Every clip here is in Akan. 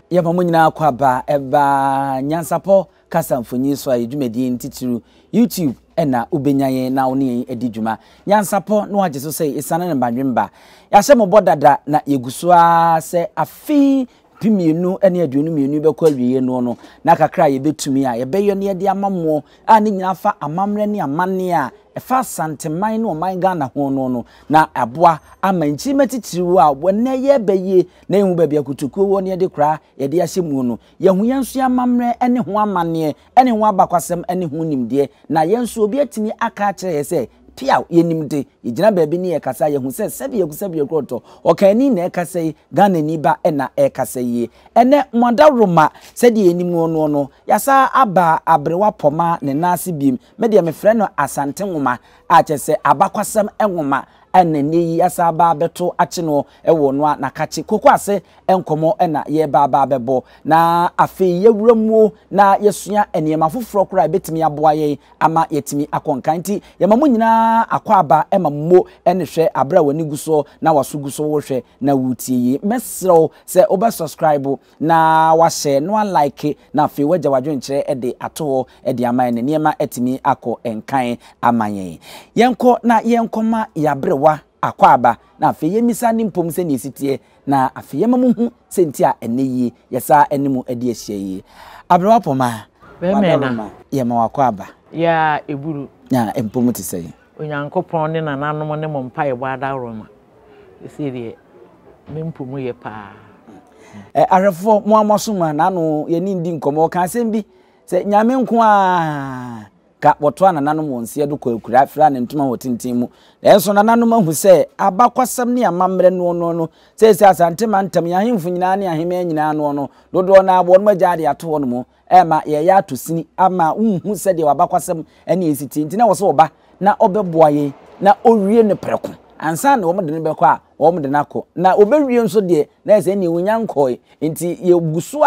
ye mamu nyina kwa ba eba NYANSAPO kasa mfonyi so ayi dwumedi ntitiru YouTube ena ubenyaye na oni edi dwuma NYANSAPO no agye so say isane ne badwemba ya hye mo bodada na yegusua se afi pimienu ene aduonu mienu be kwa wiye no na kakra ye betumi a ye beyo ne de amammo a ne nyina fa amamre ne amane a efa Asanteman no man Ghana ho no na aboa amanchi metitiriwo a wonne ye beye na ehu ba bia kutukuo wo ne de kra ye de ahye mu no ye hu yenso amamre ene ho amane ene ho abakwasem ene ho nimde na yenso obi atimi aka kire se pia yenimde yigina baabi ne ye kasa ye hu se sebi kroto okani na ekasa yi Ghana ni ba ena ekasa yi ene modaroma se de yenimu no yasa aba abrewa poma ne nase bim me de me frɛ no Asante nwoma a kyese abakwasem enwoma enani yasa ba beto ache no ewo no na kache koko ase enkomo ena ye ba bebo na afi yewuramu na yesua enema foforo kora betimi aboa ye ama yetimi akonkanti yemamu nyina akwaba emammo ene hwe abra wani guso na waso wo hwe na wutie mesro se oba subscribe na wa share no like na afi waja wadwenkyere ede ato ede aman ne niema etimi akọ enkan amayen yenkoma yabre wa akwaba na afi yemisa ni mpom se ne sitie na afi yemamu senti a eneyi yesa enemu ede ahye abrewa poma bemena yema wakwaba ya eburu na mpom ti sei onyankopon ne nananom ne mompa ye bada roma esiri me mpom ye pa arefo mo amosoma na no ye ni ndi nkomo ka asem se nyame nko a ka woto anananom wonse do kwakura fra ne ntoma wotintin mu enso nananom ahu se abakwasam ne amamre no se asante mantam ya hemfu nyina ne aheme nyina no dodo na abo no magade ato no mu ema ye ya tosini ama unhu se de abakwasam ene esiti ntina wo se oba na obeboa ye na owie ne preko ansa na wo de ne bekọ a wo de nako na obewie nso de na ese ne onyankoi nti ye guso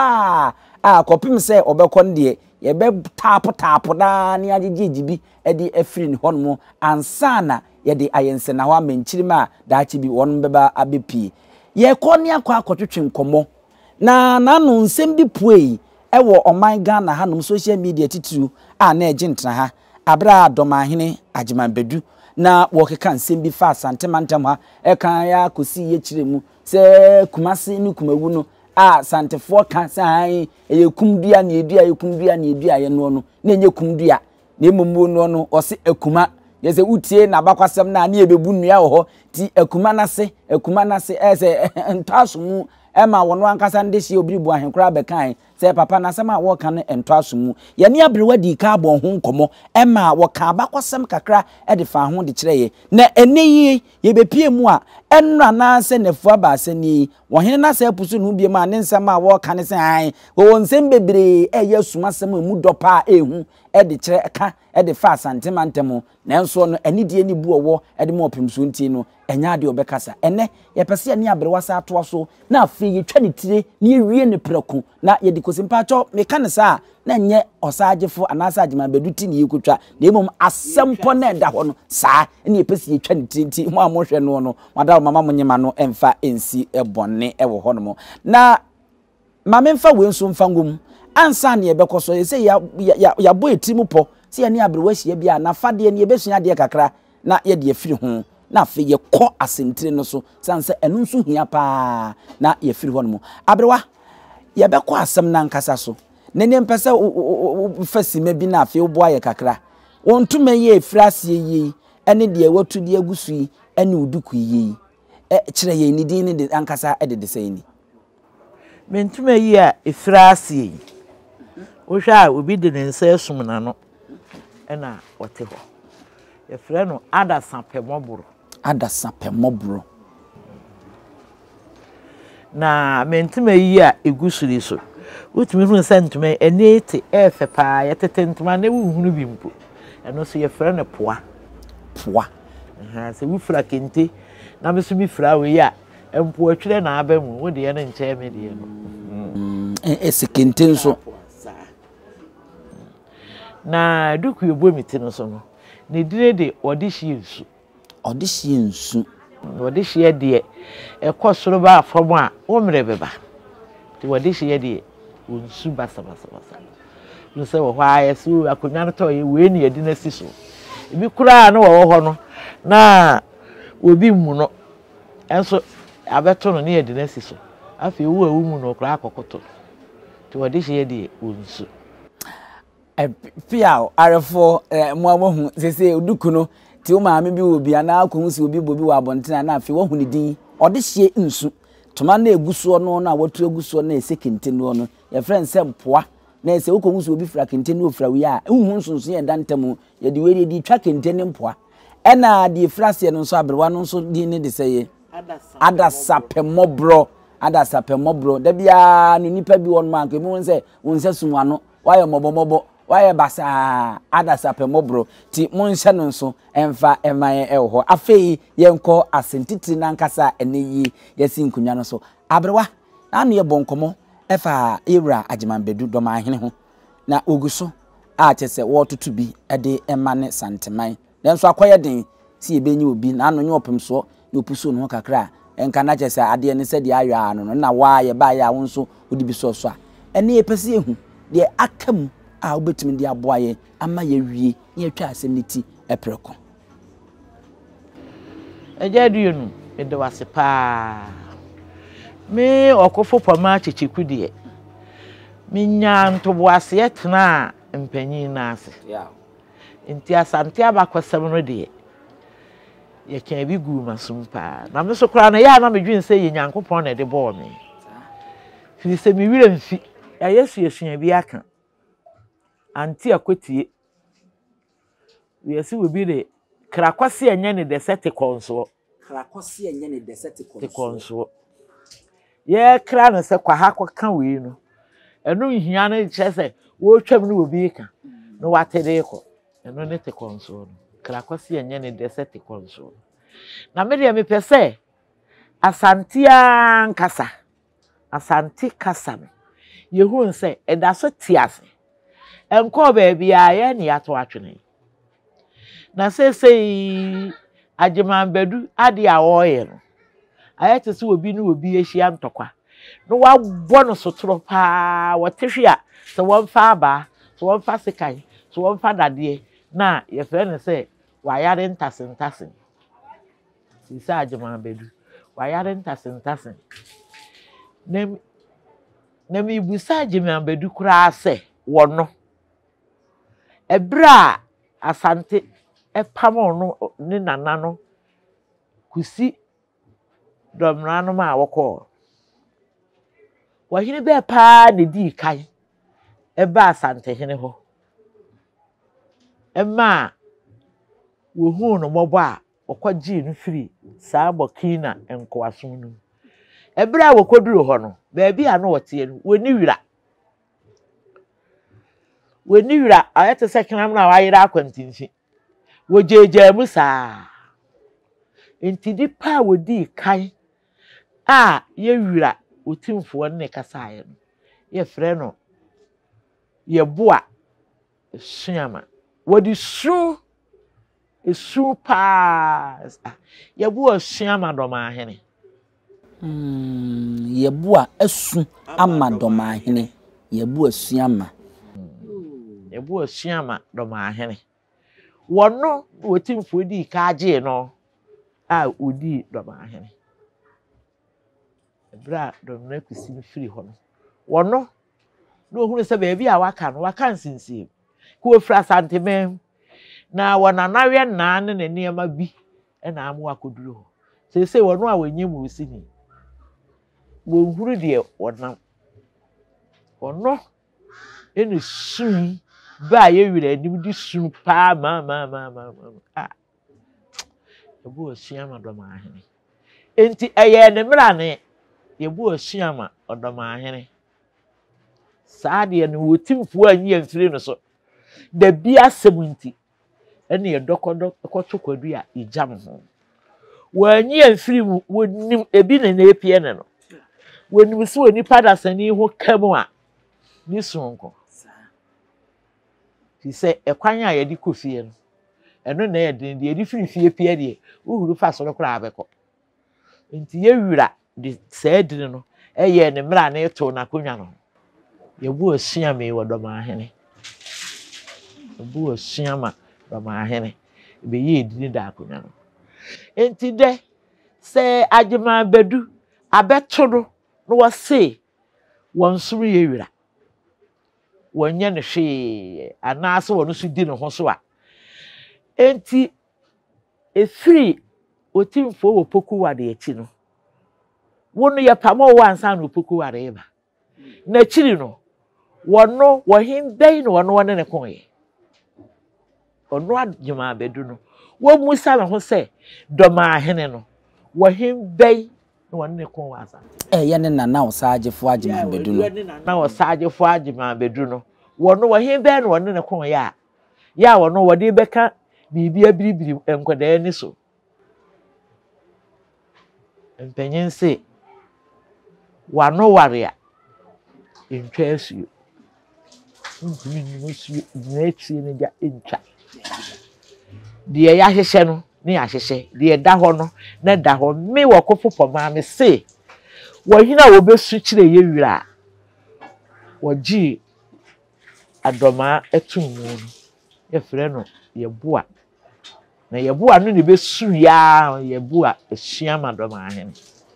a kopim se obekọ de ye be tapo na ne agegegibi e de afiri ne honmo ansa na ye de ayense na ho amanchirima daachi bi won beba abepi ye kọ ne akọ akotwetwe nkomo na nanu nsem bi puei ewo oman Ghana hanom social media tituru a na ejintena ha abra Dormaahene Agyemang Badu na wokeka nsem bi fa Asante mantam ha ekan ya kosi ye kiremu se kumase ni kumawu no a santefo ka sai eye kumdua na edua ye no na enye kumdua na emommo no ose akuma yese utie na abakwasem na na ebebu nnua ho ti akuma nase ese ntasomu ema wono ankasa ndehye obiribu ahenkura bekan se papa na asem a wo kan entoasomu ye ne abrewa di ka abon ho nkomo ema wo ka abakwasem kakra e de fa ho de kireye na eneyi ye bepie mu a enra na se nefu abase ni wo hene na se pusu no biem a ne nsem a wo kan se an wo nsem bebre e yasuma asem mu dopa ehu e de kire ka e de fa Asante mantem na enso no anidie ni bu owo e de mo pemso nti no enya de obekasa ene ye pese ye ne abrewa sa ato so na afi ye twa ne tire ne wie ne preku na ye dikosimpa cho meka ne sa na nye osagefo anasa Agyemang Badu ti ne yekotwa na emom asempo na eda ho no sa ne ye pese ye twa ne tire nti mo amohwe no wada mama monyema no emfa ensi ebonne ewo ho no na mama mfa wenso mfa ngom ansa ne ye bekoso ye se ya boy timu po se ye ne abrewa hie bia na fade ne ye besua de kakra na ye de afiri ho na afi ye kọ asentire no so sanse enu nso hia pa na ye firi ho no abrewa ye bekọ asem na nkasa so ne mpese fasima bi na afi oboa ye kakra wontume ye efrasie yi ene de watu de agusu yi ene uduku yi kire ye ni din ne ankasa de sei ni mentume yi a efrasie wo hwa obi de ne nsa esum na no ena wote ho ye frɛ no adasapemobro na mentume yi a egusuri so utumi hu sentume enete efe pa yetete ntuma na wuhunu bi mpo eno so ye frɛ no poa se wu fra kente na meso mi fra we ya empo atwire na aba mu wo de ye ne nche me de no ese kente nso na duku yebo miti no so no ne dire de odihie nsu de ekosoro ba afom a wo mre beba ti wode hye de wonsu basa. No say wo hwa yesu akonya no to ye we ne yedi na si so ebi kura na wo ho no na obi mu no enso abeto no ne yedi na si so afi wo awu mu no kura akokoto ti wode hye de wonsu pia arefo mo sese oduku no ti o maame bi obi ana akohu si obi bobi wa abontina na afi wo hu ne din ode hye nsu toma na eguso no na watu eguso na ese kente no ye friend se mpoa na ese okohu si obi fra kente no fra wi a hu nsunsu ye dantamu ye de we di twa kente ne mpoa ena di frase no so abrewa no so di ne de seye adasape mobro da bia no nipa bi won man ko mu nse wonse sumano waye mobomobo waye basa adasape mobro ti monhye no so emfa emaye eho afei yenko asentiti nankasa eneyi yesi nkunya no so abrewa na no ye bonkomo efa ewra Agyemang Badu Dormaahene ho na oguso a chese wototo bi ede emane santeman denso akoye den si ebenyi obi na no nye opemso ne opuso no kakra enka na chese ade ne se de aywa no na waye ba ya wonso odi bi so a ene epese ehu de akam a obetimi de aboaye ama ye wie ye twa asemniti epreko ejadu nu ede wase pa me okofo pama chichiku de minya ntoboase etna mpanyin na ase nti asante abakwasem no de ye kan bi gu masum pa na me so kra na ya na medwin se ye nyankopon na de bo me fi se mi wira mfi ya yesu yesua bi aka anti akotie we se we bi de krakwase enye ne de sete konso ye kra na se kwa ha ka we no enu hia na chese wo twam no obi ka no watede ko enu ne te konso no krakwase enye ne de sete konso na me de me pese asante ankasa asante kasa me yehu nse eda so tiase enko ba bia ye ne yato atwene na sesei Agyemang Badu ade a woye no ayete se obi no obi ehia ntokwa no wabɔ no sotoro pa wɔtehwe a se wonfa aba se wonfa sekai se wonfa dade na ye fere ne se wayare ntasentasen sisa Agyemang Badu wayare ntasentasen na mi busa Agyemang Badu kura se wono ebra asante epamo no ne nana no kusi domrano ma woko wahine be pa ne di kai eba Asantehene ho ema wo hu no mobo a okwaji no firi saa bokina enkoaso no ebra wokoduru ho no ba bia no wote no woni wira ayete sekenam na wayira akwantinfi wojeje musa entidi pa wodi kai a ye wira otimfo ne kasaye no ye frɛ no Yeboah Asuama wodi su esu pa Yeboah Asuama Dormaahene Yeboah asu ama Dormaahene Yeboah Asuama Yeboah Asuama Dormaahene wono wotimfo di kaje no a odi Dormaahene ebra domna kusi firi ho no wono no hunu se ba bia waka no waka nsinsie ko ofra Asantehene na wona nawe na ne nneema bi na amu akoduru ho se wono a wanyem osini wo huru de wonam wono enu sun ba ye wira anim di sun pa ma Yeboah Asuama Dormaahene enti eye ne mra ne Yeboah Asuama Dormaahene saade ne wotimfo anyi amfiri no so da bia 70 ene ye dokodo kwatokwadua ijam ho wanyi amfiri wonim ebi ne na epie ne no wonim so onipa dasani ho kamu a ni sonko ti se ekwan a ye di kofie no eno na ye den de ye di firi fie pie de uhuru fa so kora abeko enti ye wira de saadine no eye ne mra na eto na konwa no Yeboah Asuama wo Dormaahene Yeboah Asuama Dormaahene be ye edini da konwa no enti de se Agyemang Badu abeto no wo se won suru ye wira wonye ne hwe anaase wonu su di ne ho so a enti efiri otimfo wo poku wade echi no wonu ye pamo wansa no poku wade eba na chiri no wono wo himbe no wono wone ne konye ono Agyemang Badu no wo musa na ho se Dormaahene no wo himbe no wone ne kon wansa ye ne nana osagefo Agyemang Badu no ne nana osagefo Agyemang Badu no wono wo himbe no wone ne konye ya wono wode beka bibi abiribiri enkoda ni so empenyense wano ware a entwa asuo ntumi nmusuo neti ne ja entwa de ya hyehyɛ no ne ya hyehyɛ de da hɔ no na da hɔ me wakofo poma me se wahina wo besu kire ye wira waji adoma etum no ye frɛ no Yeboah na Yeboah no ne besu ya Yeboah Asuama Dormaahene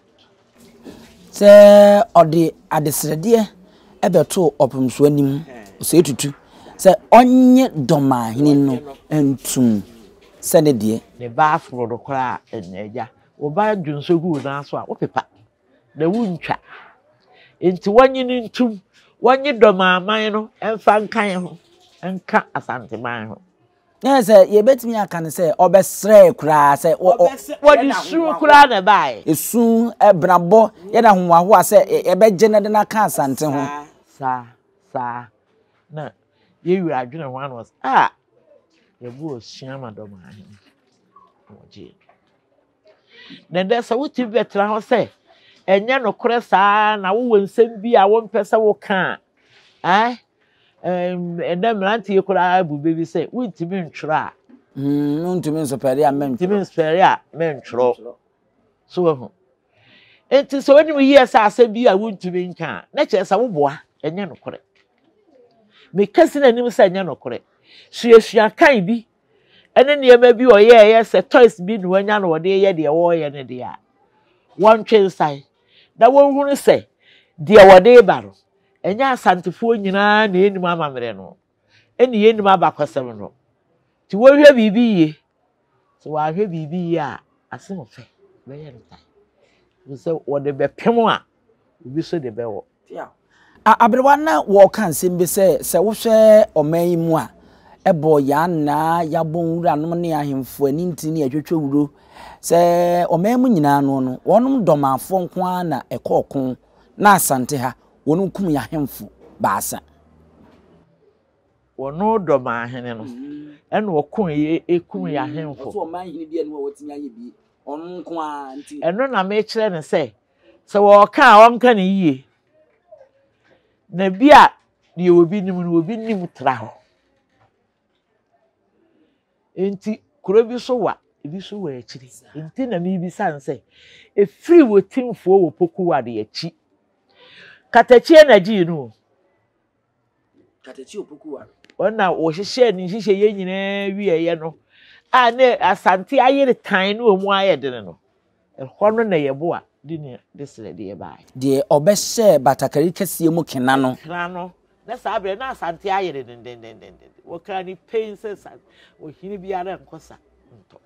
se odi adesrede ebeto opumso anim se tutu se onye Dormaahene no entum se ne de ne ba afro do kra enaja wo ba dwunsogu na so a wo pepa na wuntwa enti wonye ne ntum wonye Dormaaman no emfa nkan ho enka Asanteman ho yes ye betimi aka ne se obesre kura se wodi su kura na bai esu ebrabo ye na hoaho a se ebeje ne de na ka Asante ho sa na ye wira adwene ho an was Yeboah Asuama Dormaahene oje na desa wuti betra ho se enya no kore saa na wo nsem bi a wo mpesa wo ka endem lanti kura bube bi se wuntimi ntwra ntimi nsopere a mentwro so ho enti so wani yi esa asa bi a wuntimi nka na kyesa wo boa enya no kore me kasi na nim se enya no kore suasua kan bi ene niema bi oyeye se toys bi no anya no wode ye de wo ye ne de a won twensai da won hunu se de wode ba no enya asantefo nyina na enim amamre no eni yenim abakwasem no ti wo hwe bibi ye so wa hwe bibi ye a asem fe be ye ntai wo se wode be pem a obi so de be wo abrewa na wo kan sembe se wo hwe oman yi mu a ebo ya na ya bonwura no ne ahemfo ani ntini atwetwe wuro se oman mu nyina no wonum domafo nko na ekokon na Asante ha wonu kum ya ahemfo baasa wono Dormaahene no ene wokun ye ekum ya ahemfo so oman hini bi ene wotimi aye bi onu nko a nti eno na me kire ne se wo ka wonka ne yie na bia de obi nim tra ho enti kuro bi so wa ebi so wa akiri enti na me bi san se efiri wotimfo wo poku wa de achi katachie na ji no katachie opoku wa ona wo hihye ni hihye ye nyina wieye no a ne Asante ayere tan no mu ayede no hono na Yeboah di ne desre de bai de obehye batakari kese mu kena no na sabre na Asante ayere den wo kra ni painses wo hini biara nkosa nto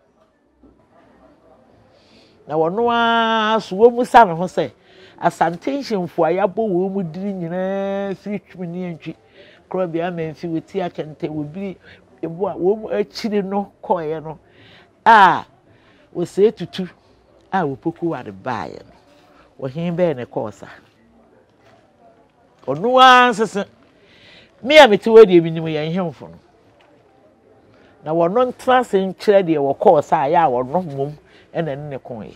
na wono a so wo musa no ho se Asante nhemfo ayabo wo mu diri nyina firi twini antwi kro bia manfi woti akente wo biri Yeboah wo mu achiri no koye no wo se tutu wo poku ware baaye no wo hin be ne kosa ono ansese me a meti wadi ebinim ya nhemfo no na wono ntrase nkyere de wo kosa ya wono mum ena ne koye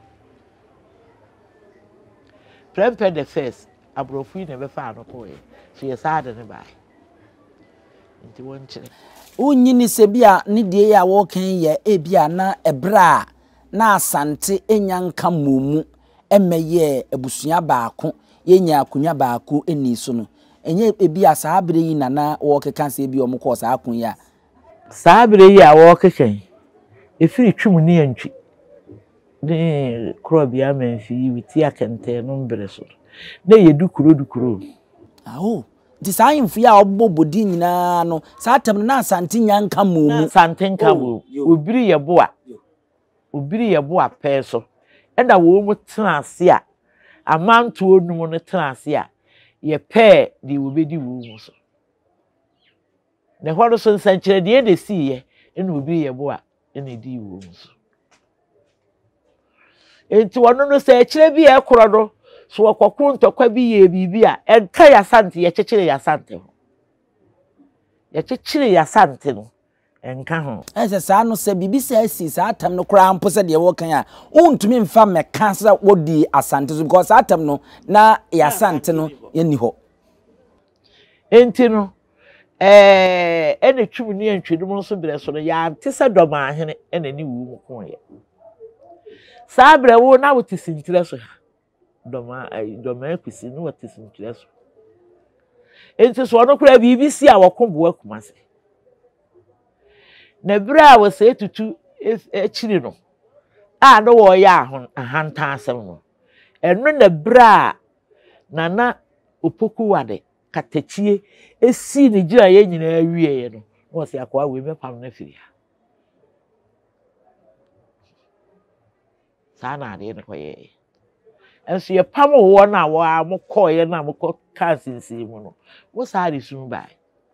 prepare the first abrofu ne be fa no koye so ye saade ne bae nti won kyere unyini se bia ne die ya wo kan ye ebia na ebra na Asante enyanka momu emeye ebusua baako yenya akunya baako eni so no enye ebi asabre yi nana wo keka se bi omko sa akunya sabre yi a wo keken efiri twum ne antwi de krobia manfi witi akente no mbere so na yedu kuro aho di sa yimfi a obobodi nyina no sa tam na Asante nyanka mu Asante nka mu obiri Yeboah peso eda wo mu tena ase a amanto onum no tena ase a ye pe di obedi wo mu so ne horo so nsankire de de siye ena obiri Yeboah ena di wo mu so enti wono no se kire bi e koro do so wakokun ntokwa bi ye bibi a enka ya Asante ye kekere ya Asante ho ye kekere ya Asante no enka ho ese sa no se bibi se asi sa atam no kra mpo se de wo kan a untumi mfa meka sa wodi Asante so because atam no na ya Asante no ye ni ho enti no ene twum ni antwedum no so bere so no ya ante se Dormaahene ene ni wu mu ko ye sa bere wo na wo tisintire so Dormaahene kwisi no wo tisintire so enti so no kra bibi si a wokombo akumase na bra wo se tutu ekiri no a no wo ya ahanta asem no eno na bra na opoku wade katachie esi ni gira ye nyina awie no wo se akwa we mepam na firi sana ade no koye enso ye pam wo na wo amkoye na amko kansinsi mu no wo sa ade sun bai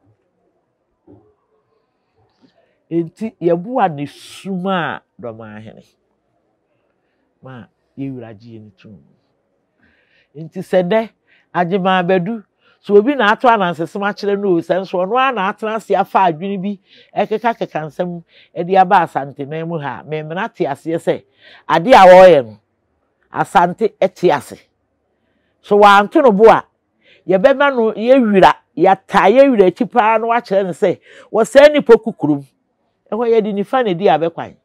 enti Yeboah ne suma Dormaahene ma ye wuraji ni tum enti sede Agyemang Badu so obi na ato anansesema kire no senso no na atena se afa adwini bi ekeka kekansam edi aba Asante na mu ha me mena te ase se ade a wo ye no Asante ete ase so wa anto no bo a ye bema no ye wura ya ta ye wura chipa no wa kire ne se wo se ni pokukurum eho ye di ni fa ne di abekwan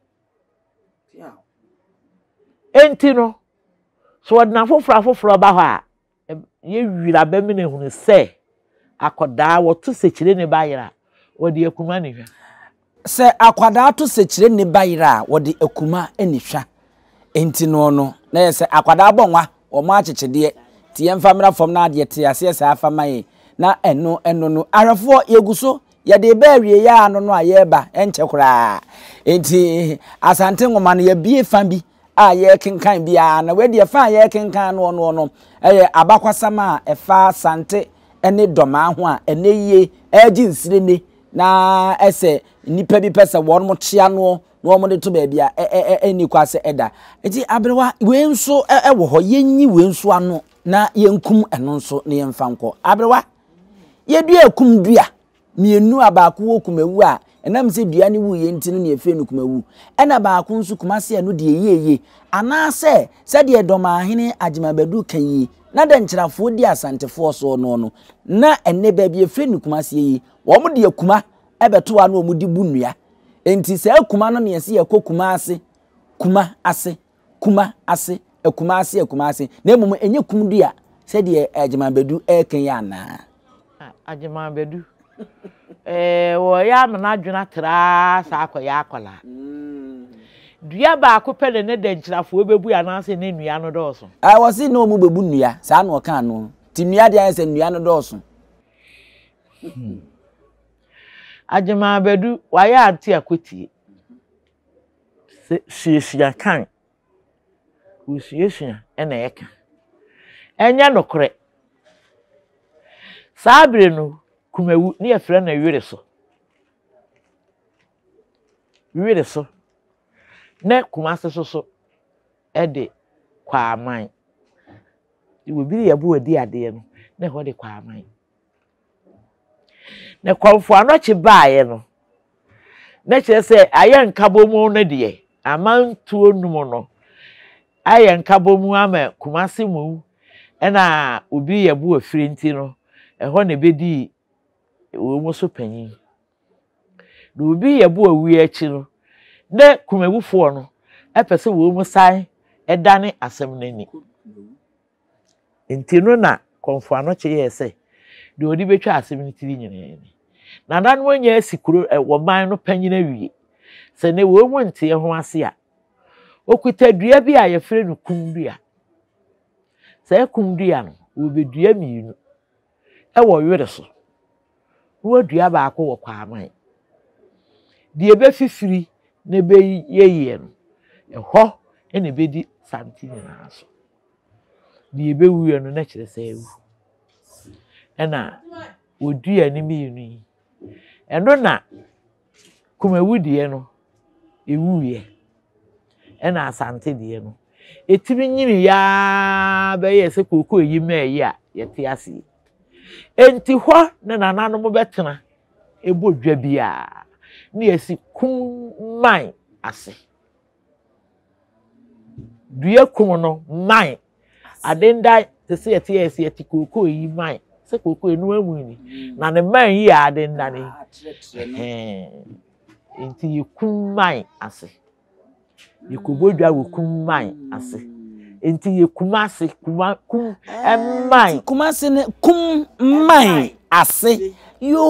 enti no so wadna foforo ba ho a ye wira be me ne hunu se akoda wo to sekire ne bayira wodi akuma ne hwa se akwada to sekire ne bayira wodi akuma eni hwa enti no na ye se akwada bonwa o ma akekede ti ye mfamra fom na ade te ase se afama ye na eno no arafo yeguso ye de ba awie ya no aye ba enche kura enti Asante ngoma no ye bie fan bi a ye kenkan bia na we de fa ye kenkan no abakwasama efa Asante ene Dormaahene ho a ene ye aginsire ne na ese nipa bi pese won mo tia no mo de to ba bia eni kwase eda enti abrewa we nso wo ho yenyi we nso ano na yenkum eno nso ne yemfa nko abrewa ye dua akum dua mienu abaako wo kumawu a enam se dua ne wu ye ntinu ne efe no kumawu ena baako nso kumase eno de yeye ana se de Dormaahene Agyemang Badu kan yi na de nkyerafo di Asantefo so no na enne ba bi efe no kumase yi wo mo de akuma ebeto wa no mo di bunua enti se akuma no ne yesi yakokuma ase akuma ase na emum enye kum dua se de Agyemang Badu kan ya na Agyemang Badu wo ya na adwena tra sa akoya akola dua ba ko pele ne de nkyerafo bebu ya na se ne nua no doso wo se no mu bebu nua sa na oka no ti nua de an se nua no doso Agyemang Badu wa ya ante akotie se kan usiyesia ena yeka enya nokore sabre no kumawu ne yefre na wire so ne kumase so ede kwa aman iwobiri Yeboah di ade no ne ho de kwa aman ne kwamfo anochi baaye no ne kire se aye nkabomu no de aman tuo numo no aye nkabomu ama kumase mu ena obi Yeboah firi nti no eho ne bedi wo mo so panyin na obi Yeboah wi achi no ne kumawufo no epese wo mu sai edane asem nani Nti no na konfo ano che ye se de odi betwa asem ni tiri nyine na dan wanya asikuro wo man no panyina wie se ne wo mu nte ho ase a okuta dua bi a ye fere no kumdua se kumdua no wo bedua miinu e wo were so wo dua ba akọ wo kwaaman de ebe fifiri ne be yeye no ho ene bedi santini na aso de ebe wuye no na kire se ewu ena odua ni miinu eno na kumawudie no ewuye ena asante die no etimi nyini ya be ye se kokko yi meyi a yete ase enti ho na nananom betena ebodwa bia na yesi kumman ase dua kum no man adenda te se yete yesi yete kokko yi man se kokko enu amu ni na ne man yi adenda ni enti yekumman ase yekobodwa wo kumman ase enti yekumase kum emman kumase ne kumman ase yo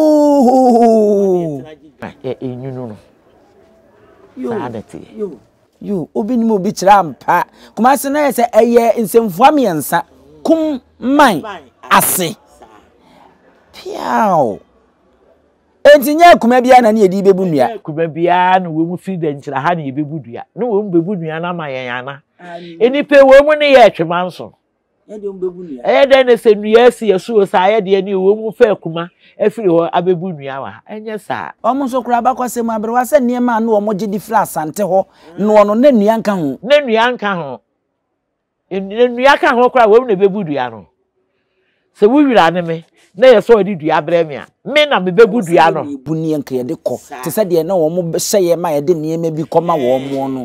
enyunu no sadete yo obi ni mo bi kira mpa kumase na yese eye nsemfo amiensa kumman ase piao entinya kuma bia na ne edi bebu nua kuma bia na wo mu fi de nkyira ha na yebebu dua na wo mu bebu nua na ma yana enipe wo mu ne ye twema nso ye de bebu nua de ne se nua asi yesu sa ye de ni wo mu fa kuma afiri ho abebu nua wa enye sa omo so kura bakose mu abere wa se niema na omo gidi fra asante ho no no na nua nka ho na nua nka ho nua ka ho kura wo mu na bebu dua no se wo wira ne me na ye so odi dua brem a me na me bebu dua no buni enka ye de ko te se de na wo mo hye ma ye de niema bi koma wo mo no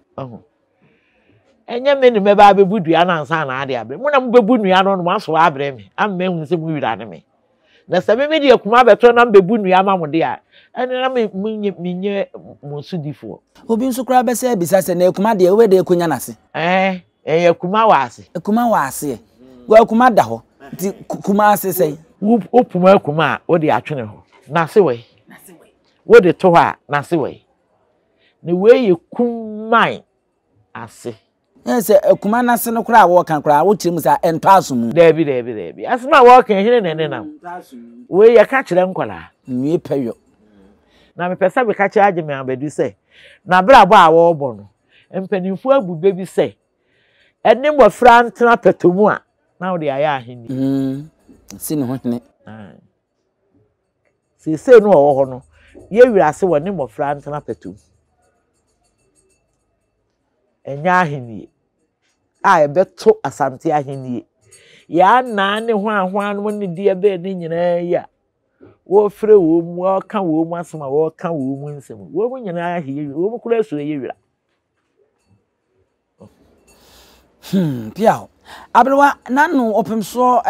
enye me ni me ba bebu dua na ansa na ade abre mo na mo bebu nua no mo aso abre me am me hu se mo wira ne me na se me de akuma beto na bebu nua ma mo de a ene na me nye mo sudifo obi nso kura be se bisa se na akuma de we de akunya na se akuma wa ase akuma wa ase wo akuma da ho ti kuma ase sei opuma akuma wo de atwene ho na se we wo de to ha na se we ne we ye kumman ase ese akuma na se no kura wo kan kura wo chirim sa ento asum debi asema wo kan hene nene na we ye ka kire nkwala nwie peyo na me pesa be ka kire Agyemang Badu se na bra bo a wo bo no empanimfu abube bi se ene mbofra ntena petomu a na wo de aya aheni si no hene se no wo ho no ye wirase wo ne mbofra ntena petomu enya aheni a ebeto asante aheni ya na ne ho no ne die be ne nyina ya wo fre wo mu aka wo mu asema wo ka wo mu nsem wo mu nyina ahiye wo mu kula so ye wira piao abrewa nanu opemso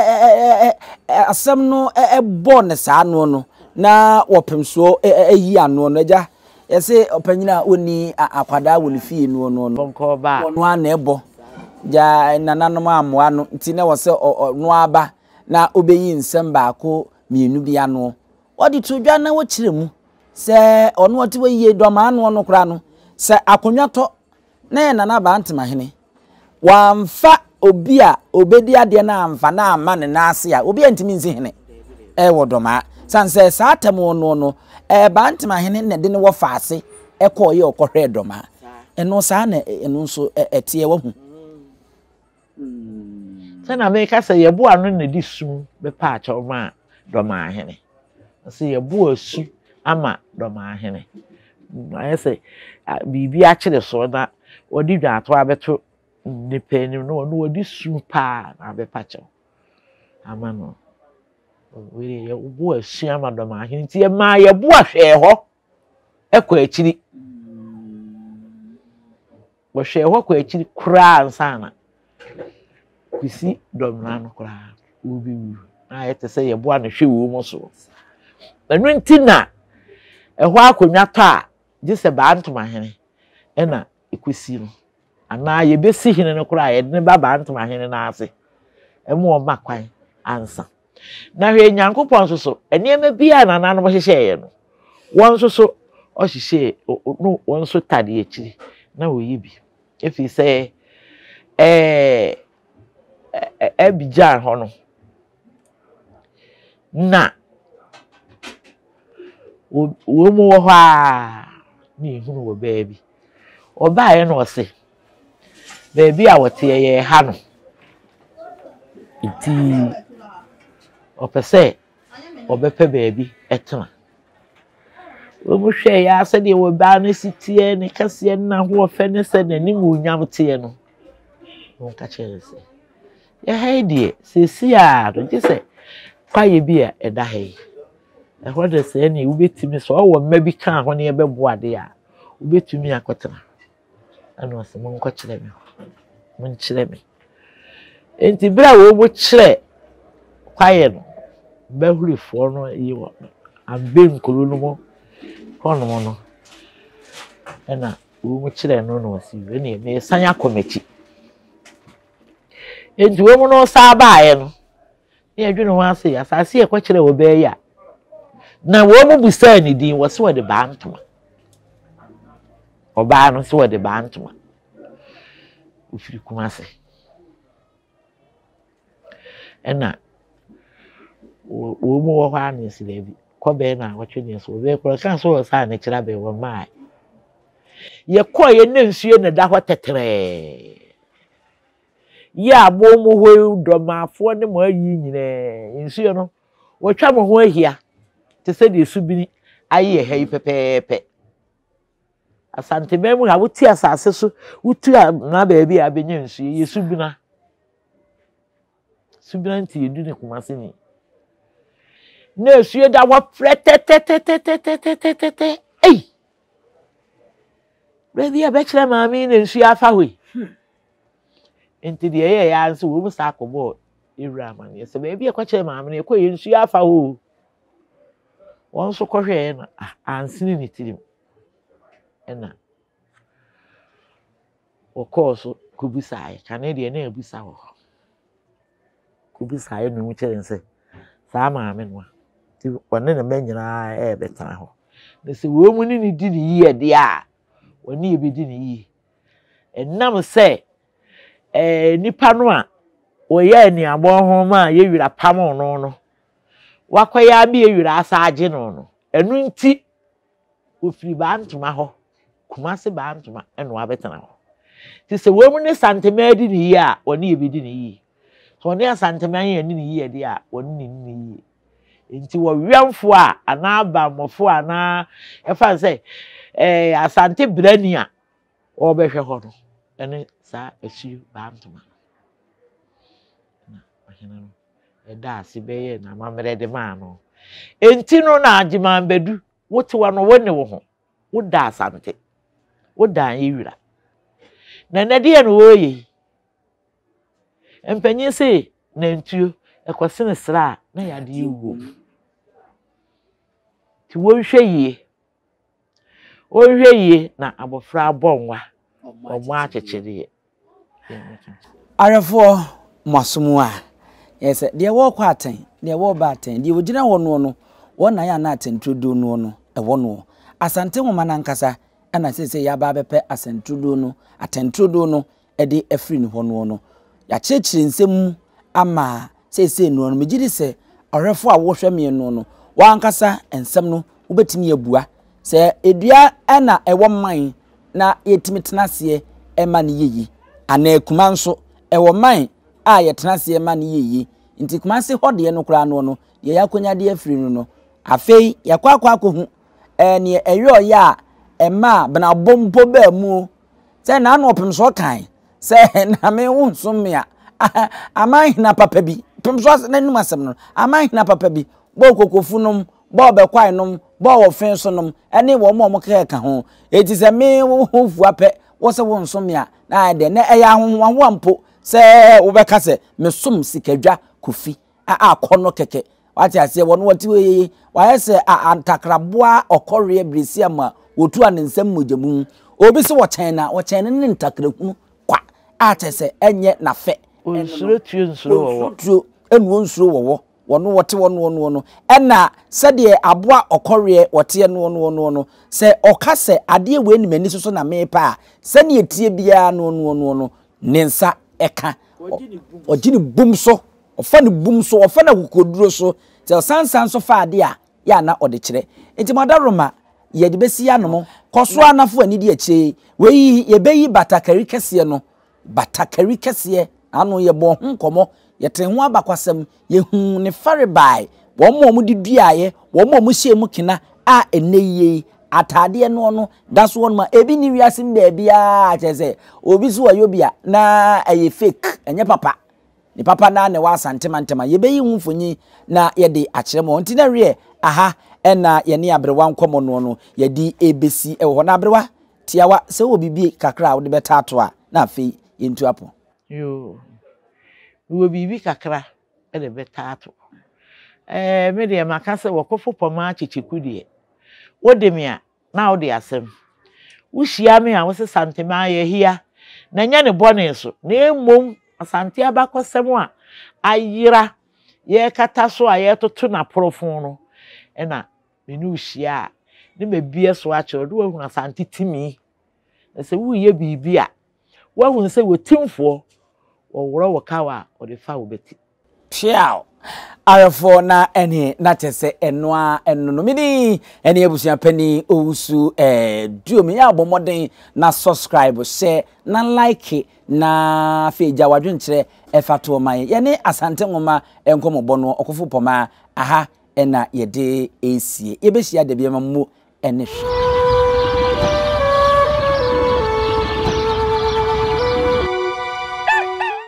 asem no bo ne sa no na opemso yi ano no ja yese opanyina oni akwada woni fie no bonko ba no ana ebo ja nananom amoa no nti ne wo se no aba na obeyi nsem baako mienu bia no odi tudwa na wo kiremu se ono oti woyie Dormaahene no kra no se akonwa to na nana ba Asantehene wamfa obi a obedi ade na amfa na ama ne na ase a obi antimi nzi hene wo Dormaahene sanse saatem no ba Asantehene ne de ne wo faase ekoye okohwe Dormaahene eno saa na eno nso etie wo hu sana me ka se Yeboah no na di sum be pa acha ma Dormaahene se Yeboah su ama Dormaahene I say bibi a kire so na odi dwa ato abeto ne peni no odi sum pa na be pa cha ama no we Yeboah su ama Dormaahene ti ma Yeboah hwe ho ekọ akiri wo hwe ho kọ akiri kura ansana kwisi Dormaahene kura obi na yete se Yeboah ne hwe wo mo so enu ntina ehwa akonwa to a je se ba Asantehene ena ekwisi no ana ye besi hene no kura ye ne baba ntoma hene na ase emu o makwan ansa na hwe Nyankopon so enema bia na nanu hyehyɛ ye no won so o hyehyɛ no won so tade akiri na wo yi bi efi sɛ Abidjan ho no na wo mu wo ha ni hunu wo baabi oba ye no ose baabi a wote ye ha no iti opese obepe baabi etena wo mu hwe ya ase de wo ba no sitie ne kase na ho ofe ne se na ni mu nyam tie no won ka chere se ya haidie se si a do se kwaye bi a eda hai ehwo de se ni wo betimi so wo mma bi kan ho ne ye bebo ade a wo betumi akotena ana ose mon ko chere me mon chere me enti bra wo mu chere kwaye no bahurifo no yi wo ambe nkuru no mo kono mo no ena wo mu chere no no si we ne me sanya komechi enti wo mu no sa baaye no ne adwene ho ase asase e kwakere wo be ya na wo mu busa ni din wo se wo de ba ntoma oba no se wo de ba ntoma ufiri kumase ena wo mu wo ha ne si lebi ko be na wo twene so be ko kan so wo sa ne kira be wo mai ye ko ye ne nsuo ne da ho tetere ya bo mu ho Dormaafo ne mo ayi nyine nsuo no wo twa mo ho ahia te se de subini aye hei pepepe asante memu ha wuti asase so wutu na baabi a benya nsuo ye subina nti edu ne kumase ni na nsuo da wo pretetetetetetetetete ei baabi a be kire maami na nsuo afa hoi enti de ye ya nso wo musa akobo ewura mane se baabi a kwakire maami na ekọ ye nsuo afa ho won so kwohwe na ansini ni tirim ena o course kubusae kane de na ebusa ho kubusae no mu kire nse saa maami no ti wonne na manyina betana ho na se wo mu ni di ni yi de a woni ebedi ni yi enam se nipa no a oye ni abon ma ye wira pam no no wakwaya bi ye wira asa age no enu nti ofiri ba ntoma ho kumase ba ntoma eno abetana ho ti se wo mu ne santema di ni yi a woni ebedi ni yi so woni asantema ye ni yi de a woni ni yi enti wo wiamfo a ana abamofo ana efa se asante brania o behwe ho no ene sa asiu ba ntoma na ahina no eda asibeye na mamere de ma no enti no na Agyemang Badu wotewa no wone wo ho woda asante woda yewira na nade no woye empanyi se na ntuo ekosene sra na yade yugo ti wonhwe yie na abofra abonwa omo achechede arefo masomu a yes de wo kwa aten de wo ba aten de wogina wo no wona ya na atentudo no ewo no asante nwoma na nkasa ana sese ya ba bepe asentudo no atentudo no ede afri ni ho no ya chechire nsem ama sese no megidi se arefo a wo hwe me no wa nkasa ensem no wobetimi abua se edua ana ewo man na yetimi tenase ema ne yeyi ana kuma nso ewo man a yetenase ema ne yeyi nti kuma se hode no kura no ye yakonya de afiri no afei yakwa akohu ne eyo ya ema bana bompo ba mu se na no opem so kan se na me wonso me a aman na papa bi pem so na num asem no aman na papa bi bo kokofunum bo be kwai num bo wo fen so num ene wo mo ka ho eti se me wo fu ape wo se wonso me a na de na eya ho ampo se wo be ka se me som sikadwa kofi akono keke wati ase wo no wati we wa se antakraboa okore bresi ama wotu an nsem mojamu obi se wo chen ne ntakrahunu atese enye na fe onsuro tuo nsuro wowo tuo enu onsuro wowo wono wote wono ena sede aboa okore wote no se okase ade we ni mani so na mepa se ne etie bia no nensa eka ogini bum so ofa ne bum so ofa na kokoduro so te sansan so fa ade a ya na ode kire enti madaroma ye de besi anom koso anafo ani de ache we ye beyi batakari kese no batakari kese ano ye bo nkomo ye ten ho abakwasem ye hu ne fare bai wo mo di duaye wo mo hye mu kina a eneye atade no that's one ma ebi ni wiase mba bia chese obi so ayobia na aye fake enye papa ni papa na ne wa asantema ye beyi hu fonyi na ye de akire mo nti na wie aha ena ye ne abrewa nkomo no ye di ebesi e ho na abrewa tiawa se wo bibi kakra wo de betato a na afei yentu apo yo wo bibi kakra e de betato me de maka se wo kofo poma chichikudie wo de me a na wo de asem wo hia me a wo se santema ye hia na nya ne bone so na emom asante abakosem a ayira ye kata so a ye toto na profon no ena menu hia ne mabie so a che do hu asante timi na se wo ye bibi a wo hu se wo timfo wo woro wo kawa o de fa wo beti piao arafo na ene na tese enoa enono mini ene ebusia pani owusu duomi ya abomoden na subscribe share na like na feja wadwenkyere efato man ye ne asante ngoma enkomobo no okofo poma aha ena ye de esie ye behia de biema mu ene hwe